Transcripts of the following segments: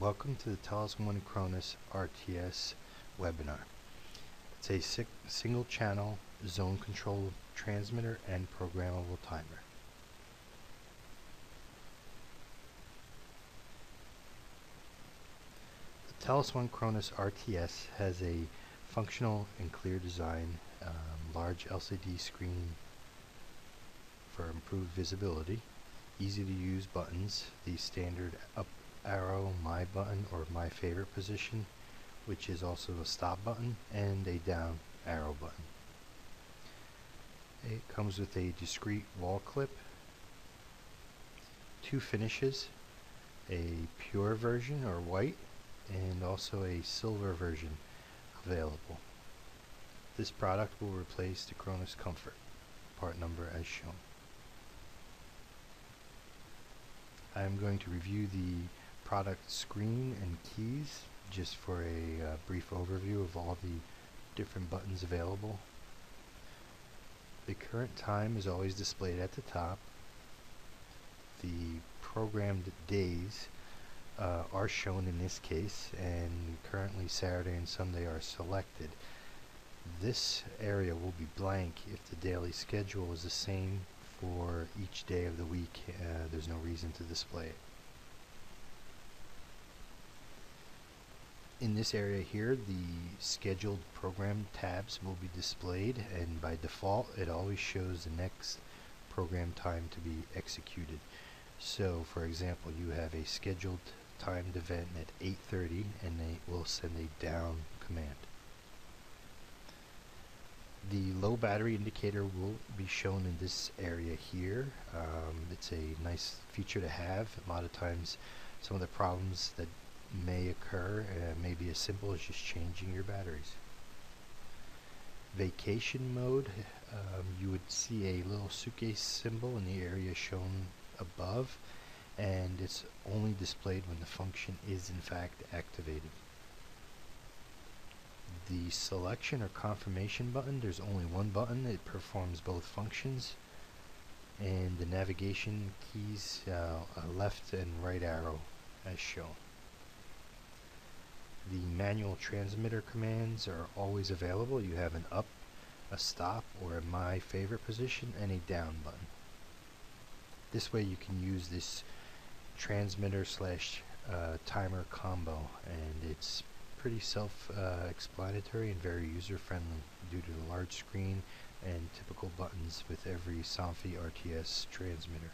Welcome to the Talos One Cronus RTS webinar. It's a single channel zone control transmitter and programmable timer. The Talos One Cronus RTS has a functional and clear design, large LCD screen for improved visibility, easy to use buttons, the standard up arrow, my button, or my favorite position, which is also a stop button, and a down arrow button. It comes with a discrete wall clip, two finishes, a pure version or white, and also a silver version available. This product will replace the Cronus Comfort, part number as shown. I am going to review the product screen and keys just for a brief overview of all the different buttons available. The current time is always displayed at the top. The programmed days are shown in this case, and currently Saturday and Sunday are selected. This area will be blank if the daily schedule is the same for each day of the week. There's no reason to display it. In this area here, the scheduled program tabs will be displayed, and by default it always shows the next program time to be executed. So for example, you have a scheduled timed event at 8:30 and they will send a down command. The low battery indicator will be shown in this area here. It's a nice feature to have. A lot of times some of the problems that may occur may be as simple as just changing your batteries. Vacation mode, you would see a little suitcase symbol in the area shown above, and it's only displayed when the function is in fact activated. The selection or confirmation button, there's only one button. It performs both functions, and the navigation keys, a left and right arrow as shown. The manual transmitter commands are always available. You have an up, a stop, or a my favorite position, and a down button. This way you can use this transmitter slash timer combo, and it's pretty self-explanatory and very user-friendly due to the large screen and typical buttons with every Somfy RTS transmitter.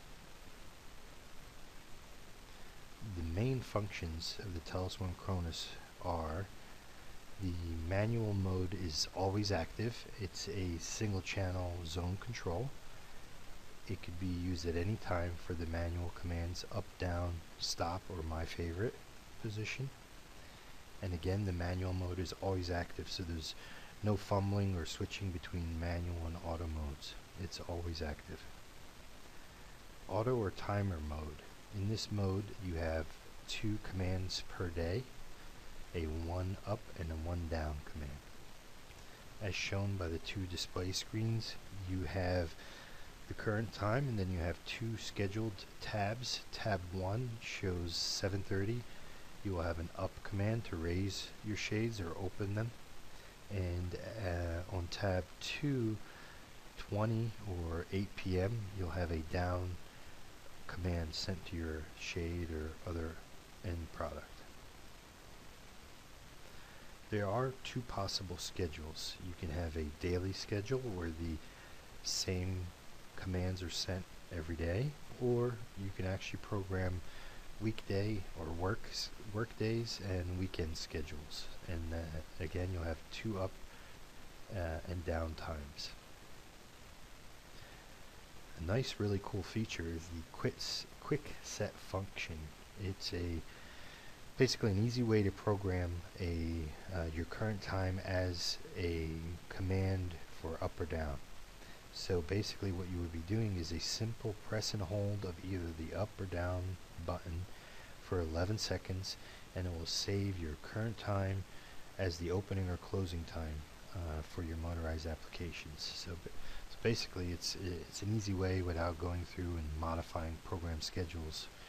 The main functions of the Talos One Cronus are: the manual mode is always active. It's a single channel zone control. It could be used at any time for the manual commands up, down, stop, or my favorite position. And again, the manual mode is always active, so there's no fumbling or switching between manual and auto modes. It's always active. Auto or timer mode. In this mode you have two commands per day, a one up and a one down command. As shown by the two display screens, you have the current time, and then you have two scheduled tabs. Tab 1 shows 7:30. You will have an up command to raise your shades or open them, and on tab 2, 20 or 8 p.m. you'll have a down command sent to your shade or other end product. There are two possible schedules. You can have a daily schedule where the same commands are sent every day, or you can actually program weekday or work days and weekend schedules, and again you'll have two up and down times. A nice, really cool feature is the quick set function. It's basically an easy way to program your current time as a command for up or down. So basically what you would be doing is a simple press and hold of either the up or down button for 11 seconds, and it will save your current time as the opening or closing time for your motorized applications. So basically it's an easy way without going through and modifying program schedules